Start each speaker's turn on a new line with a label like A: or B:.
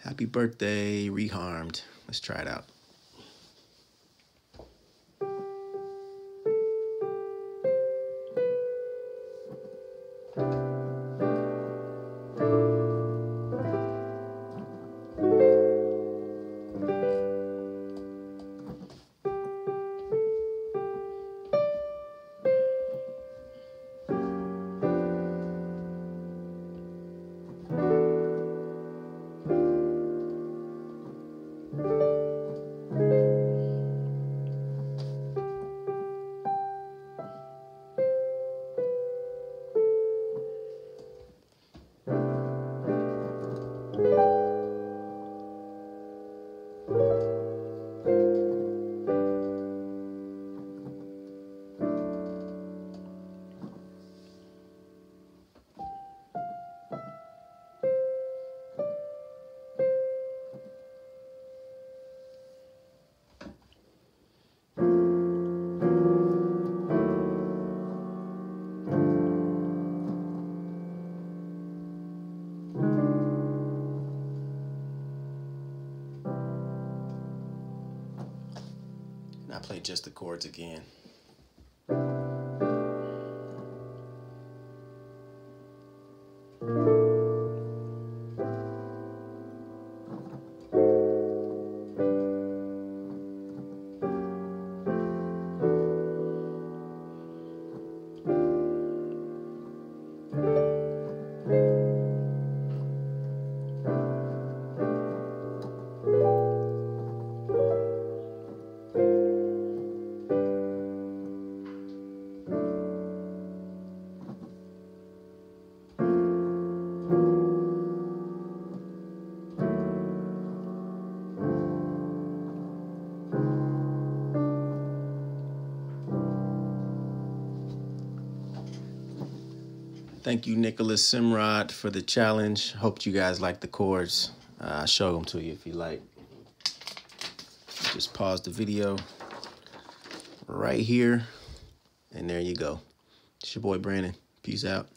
A: Happy birthday, Reharmed. Let's try it out. And I play just the chords again. Thank you, Nic Semrad, for the challenge. Hope you guys like the chords. I'll show them to you if you like. Just pause the video right here, and there you go. It's your boy Brandon. Peace out.